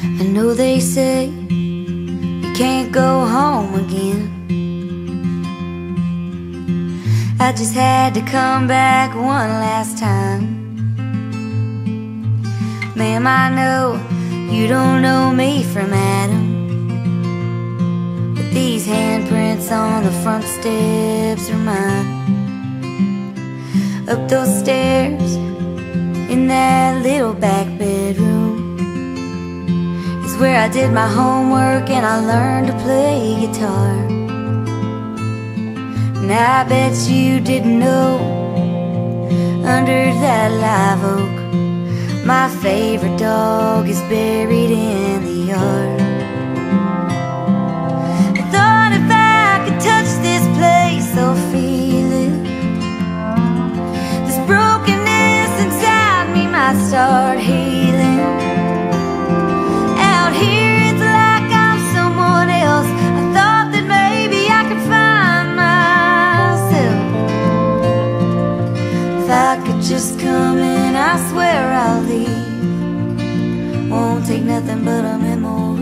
I know they say you can't go home again. I just had to come back one last time. Ma'am, I know you don't know me from Adam, but these handprints on the front steps are mine. Up those stairs in that little back bedroom is where I did my homework and I learned to play guitar. And I bet you didn't know, under that live oak, my favorite dog is buried in the yard. I thought if I could touch this place or feel it, this brokenness inside me might start healing. Out here it's like I'm someone else. I thought that maybe I could find myself. If I could just come in, I swear I'll leave. Won't take nothing but a memory.